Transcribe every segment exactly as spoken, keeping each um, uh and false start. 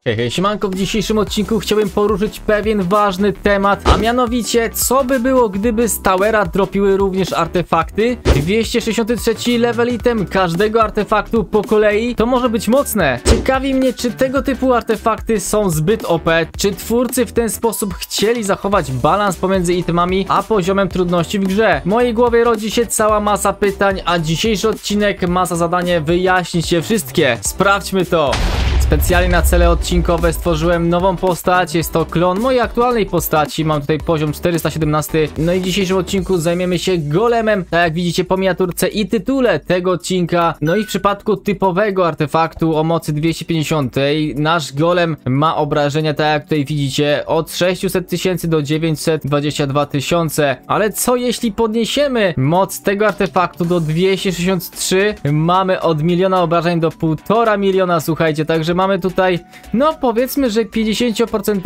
Hej, hej, siemanko, w dzisiejszym odcinku chciałbym poruszyć pewien ważny temat, a mianowicie, co by było, gdyby z Towera dropiły również artefakty? dwieście sześćdziesiąty trzeci level item każdego artefaktu po kolei, to może być mocne. Ciekawi mnie, czy tego typu artefakty są zbyt O P, czy twórcy w ten sposób chcieli zachować balans pomiędzy itemami a poziomem trudności w grze. W mojej głowie rodzi się cała masa pytań, a dzisiejszy odcinek ma za zadanie wyjaśnić je wszystkie. Sprawdźmy to! Specjalnie na cele odcinkowe stworzyłem nową postać, jest to klon mojej aktualnej postaci, mam tutaj poziom czterysta siedemnaście. No i w dzisiejszym odcinku zajmiemy się golemem, tak jak widzicie po miniaturce i tytule tego odcinka. No i w przypadku typowego artefaktu o mocy dwieście pięćdziesiąt, nasz golem ma obrażenia, tak jak tutaj widzicie, od sześćset tysięcy do dziewięćset dwadzieścia dwa tysiące. Ale co jeśli podniesiemy moc tego artefaktu do dwieście sześćdziesiąt trzy? Mamy od miliona obrażeń do półtora miliona, słuchajcie, także mamy tutaj, no powiedzmy, że pięćdziesiąt procent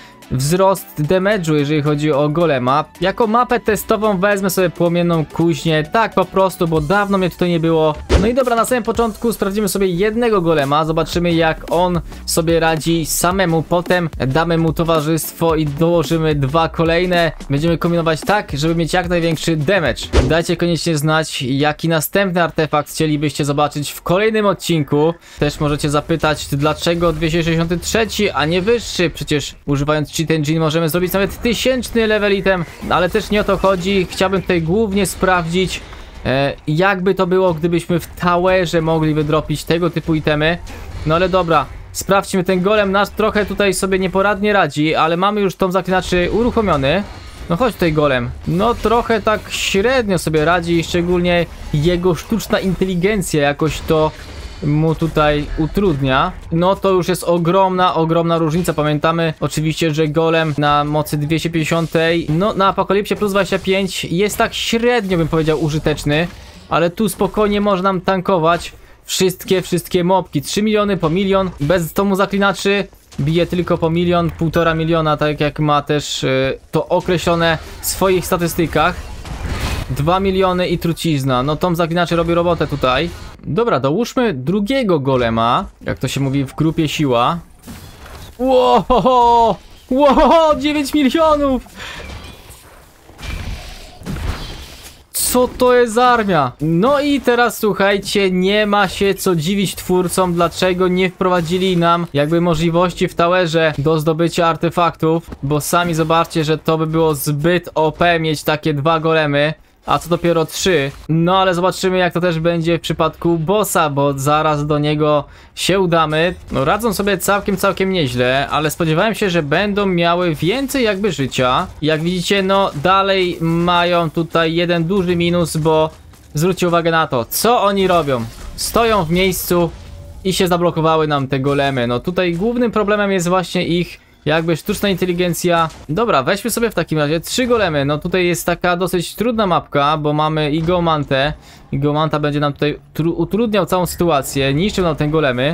wzrost damage'u, jeżeli chodzi o golema. Jako mapę testową wezmę sobie płomienną kuźnię, tak po prostu, bo dawno mnie tutaj nie było. No i dobra, na samym początku sprawdzimy sobie jednego golema, zobaczymy jak on sobie radzi samemu, potem damy mu towarzystwo i dołożymy dwa kolejne. Będziemy kombinować tak, żeby mieć jak największy damage. Dajcie koniecznie znać, jaki następny artefakt chcielibyście zobaczyć w kolejnym odcinku. Też możecie zapytać, dlaczego dwieście sześćdziesiąty trzeci, a nie wyższy, przecież używając Cheat Engine możemy zrobić nawet tysięczny level item, ale też nie o to chodzi. Chciałbym tutaj głównie sprawdzić, e, jakby to było, gdybyśmy w Towerze mogli wydropić tego typu itemy. No ale dobra, sprawdźmy, ten golem nasz trochę tutaj sobie nieporadnie radzi, ale mamy już tom zaklinaczy uruchomiony. No chodź tutaj golem, no trochę tak średnio sobie radzi, szczególnie jego sztuczna inteligencja jakoś to mu tutaj utrudnia. No to już jest ogromna, ogromna różnica. Pamiętamy oczywiście, że golem na mocy dwieście pięćdziesiąt, no na Apokalipsie plus dwadzieścia pięć jest tak średnio, bym powiedział, użyteczny, ale tu spokojnie można nam tankować wszystkie, wszystkie mobki. trzy miliony po milion, bez tomu zaklinaczy bije tylko po milion, półtora miliona, tak jak ma też yy, to określone w swoich statystykach. dwa miliony i trucizna. No tom zaklinaczy robi robotę tutaj. Dobra, dołóżmy drugiego golema, jak to się mówi w grupie siła. Łohoho! Łohoho! dziewięć milionów! Co to jest za armia? No i teraz słuchajcie, nie ma się co dziwić twórcom, dlaczego nie wprowadzili nam jakby możliwości w Towerze do zdobycia artefaktów, bo sami zobaczcie, że to by było zbyt O P mieć takie dwa golemy. A co dopiero trzy. No ale zobaczymy jak to też będzie w przypadku bossa, bo zaraz do niego się udamy. No radzą sobie całkiem, całkiem nieźle, ale spodziewałem się, że będą miały więcej jakby życia. Jak widzicie, no dalej mają tutaj jeden duży minus, bo zwróćcie uwagę na to, co oni robią. Stoją w miejscu i się zablokowały nam te golemy. No tutaj głównym problemem jest właśnie ich jakby sztuczna inteligencja. Dobra, weźmy sobie w takim razie trzy golemy. No tutaj jest taka dosyć trudna mapka, bo mamy i Geomantę. I Geomanta będzie nam tutaj utrudniał całą sytuację, niszczył nam te golemy.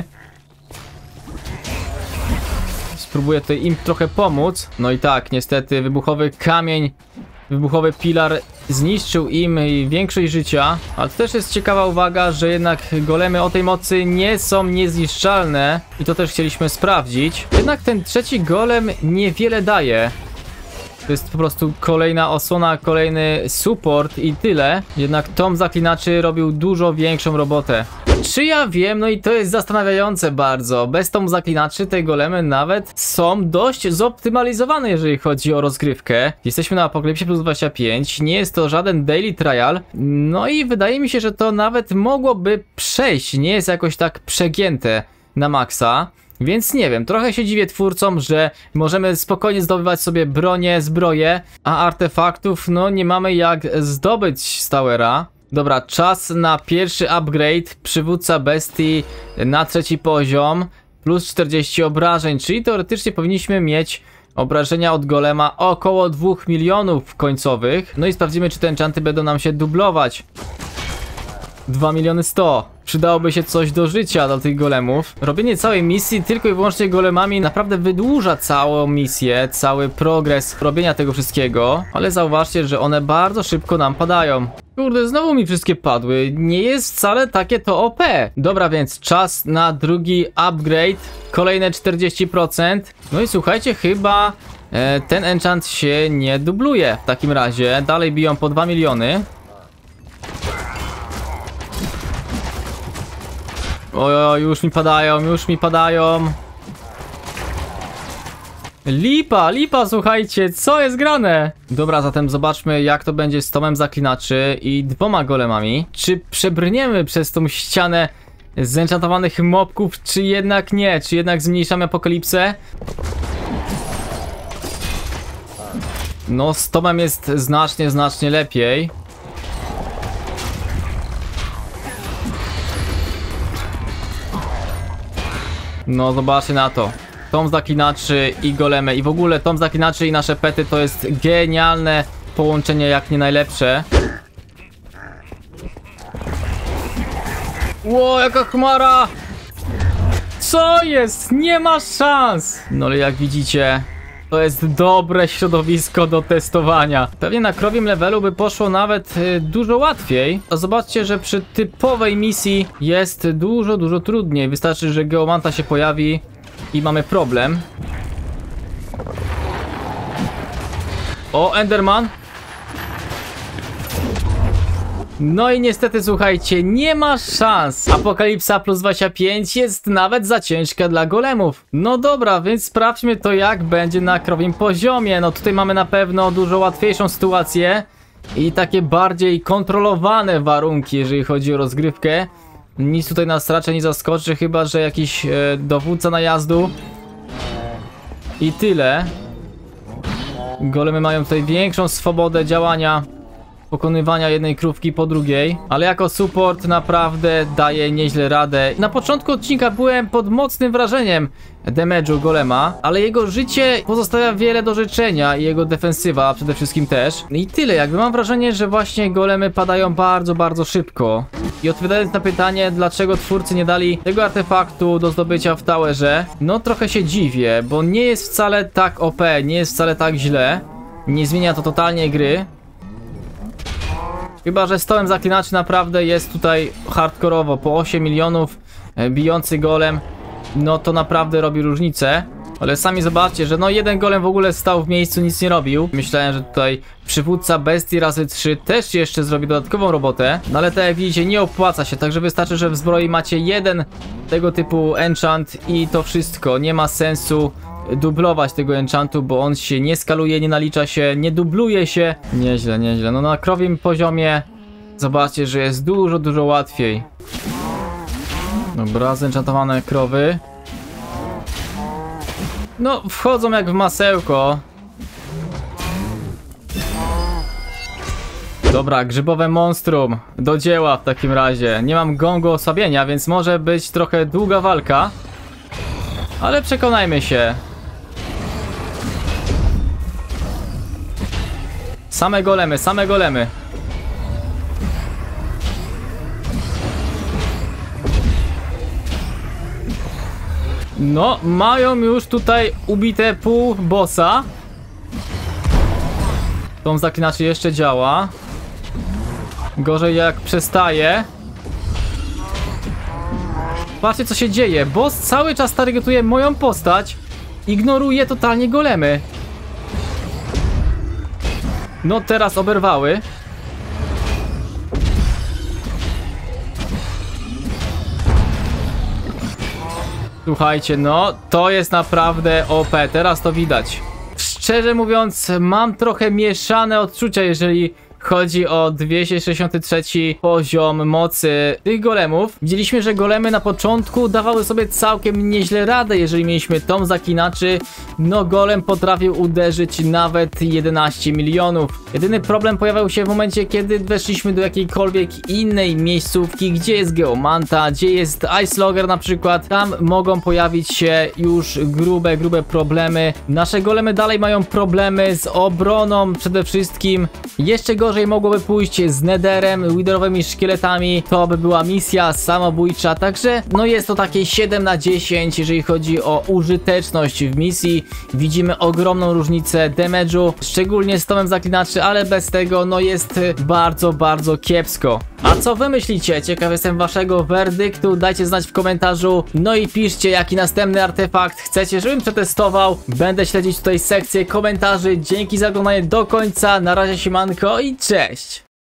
Spróbuję tutaj im trochę pomóc. No i tak, niestety wybuchowy kamień, wybuchowy pilar zniszczył im większość życia. Ale to też jest ciekawa uwaga, że jednak golemy o tej mocy nie są niezniszczalne. I to też chcieliśmy sprawdzić. Jednak ten trzeci golem niewiele daje. To jest po prostu kolejna osłona, kolejny support i tyle. Jednak tom zaklinaczy robił dużo większą robotę. Czy ja wiem? No i to jest zastanawiające bardzo. Bez tomu zaklinaczy te golemy nawet są dość zoptymalizowane, jeżeli chodzi o rozgrywkę. Jesteśmy na Apokalipsie plus dwadzieścia pięć. Nie jest to żaden daily trial. No i wydaje mi się, że to nawet mogłoby przejść. Nie jest jakoś tak przegięte na maksa. Więc nie wiem, trochę się dziwię twórcom, że możemy spokojnie zdobywać sobie bronię, zbroje, a artefaktów no nie mamy jak zdobyć z Towera. Dobra, czas na pierwszy upgrade, przywódca bestii na trzeci poziom, plus czterdzieści obrażeń, czyli teoretycznie powinniśmy mieć obrażenia od golema około dwóch milionów końcowych. No i sprawdzimy, czy te enchanty będą nam się dublować. dwa miliony sto. Przydałoby się coś do życia dla tych golemów. Robienie całej misji tylko i wyłącznie golemami naprawdę wydłuża całą misję, cały progres robienia tego wszystkiego. Ale zauważcie, że one bardzo szybko nam padają. Kurde, znowu mi wszystkie padły. Nie jest wcale takie to O P. Dobra, więc czas na drugi upgrade. Kolejne czterdzieści procent. No i słuchajcie, chyba e, ten enchant się nie dubluje. W takim razie dalej biją po dwa miliony. Ojo, już mi padają, już mi padają. Lipa, lipa, słuchajcie, co jest grane? Dobra, zatem zobaczmy, jak to będzie z tomem zaklinaczy i dwoma golemami. Czy przebrniemy przez tą ścianę zenchantowanych mobków, czy jednak nie? Czy jednak zmniejszamy apokalipsę? No, z tomem jest znacznie, znacznie lepiej. No, zobaczcie na to. Tom zaklinaczy i golemy. I w ogóle tom zaklinaczy i nasze pety to jest genialne połączenie, jak nie najlepsze. Ło, jaka chmara! Co jest? Nie ma szans! No ale jak widzicie, to jest dobre środowisko do testowania. Pewnie na krowim levelu by poszło nawet y, dużo łatwiej. A zobaczcie, że przy typowej misji jest dużo, dużo trudniej. Wystarczy, że geomanta się pojawi i mamy problem. O, Enderman. No i niestety, słuchajcie, nie ma szans. Apokalipsa plus dwadzieścia pięć jest nawet za ciężka dla golemów. No dobra, więc sprawdźmy to, jak będzie na krowim poziomie. No tutaj mamy na pewno dużo łatwiejszą sytuację i takie bardziej kontrolowane warunki, jeżeli chodzi o rozgrywkę. Nic tutaj nas raczej nie zaskoczy, chyba że jakiś e, dowódca najazdu. I tyle. Golemy mają tutaj większą swobodę działania, pokonywania jednej krówki po drugiej, ale jako support naprawdę daje nieźle radę. Na początku odcinka byłem pod mocnym wrażeniem damage'u golema, ale jego życie pozostawia wiele do życzenia i jego defensywa przede wszystkim też. I tyle, jakby mam wrażenie, że właśnie golemy padają bardzo, bardzo szybko. I odpowiadając na pytanie, dlaczego twórcy nie dali tego artefaktu do zdobycia w towerze, no trochę się dziwię, bo nie jest wcale tak O P, nie jest wcale tak źle. Nie zmienia to totalnie gry. Chyba że z tomem zaklinaczy naprawdę jest tutaj hardkorowo, po osiem milionów bijący golem, no to naprawdę robi różnicę. Ale sami zobaczcie, że no jeden golem w ogóle stał w miejscu, nic nie robił. Myślałem, że tutaj przywódca bestii razy trzy też jeszcze zrobi dodatkową robotę. No ale tak jak widzicie, nie opłaca się, także wystarczy, że w zbroi macie jeden tego typu enchant i to wszystko. Nie ma sensu dublować tego enchantu, bo on się nie skaluje, nie nalicza się, nie dubluje się. Nieźle, nieźle. No na krowim poziomie zobaczcie, że jest dużo, dużo łatwiej. Dobra, zenchantowane krowy. No, wchodzą jak w masełko. Dobra, grzybowe monstrum. Do dzieła w takim razie. Nie mam gongu osłabienia, więc może być trochę długa walka. Ale przekonajmy się. Same golemy, same golemy. No, mają już tutaj ubite pół bossa. Tom zaklinaczy jeszcze działa. Gorzej jak przestaje. Patrzcie, co się dzieje. Boss cały czas targetuje moją postać. Ignoruje totalnie golemy. No teraz oberwały. Słuchajcie, no to jest naprawdę O P, teraz to widać. Szczerze mówiąc, mam trochę mieszane odczucia, jeżeli chodzi o dwieście sześćdziesiąty trzeci poziom mocy tych golemów. Widzieliśmy, że golemy na początku dawały sobie całkiem nieźle radę, jeżeli mieliśmy tom zaklinaczy. No golem potrafił uderzyć nawet jedenaście milionów. Jedyny problem pojawiał się w momencie, kiedy weszliśmy do jakiejkolwiek innej miejscówki, gdzie jest geomanta, gdzie jest ice logger na przykład. Tam mogą pojawić się już grube, grube problemy. Nasze golemy dalej mają problemy z obroną przede wszystkim. Jeszcze gorzej mogłoby pójść z netherem, witherowymi szkieletami. To by była misja samobójcza, także no jest to takie siedem na dziesięć, jeżeli chodzi o użyteczność w misji. widzimy ogromną różnicę damage'u, szczególnie z tomem zaklinaczy, ale bez tego no jest bardzo, bardzo kiepsko. A co wy myślicie? Ciekaw jestem waszego werdyktu, dajcie znać w komentarzu, no i piszcie jaki następny artefakt chcecie, żebym przetestował. Będę śledzić tutaj sekcję komentarzy. Dzięki za oglądanie do końca, na razie siemanko i cześć!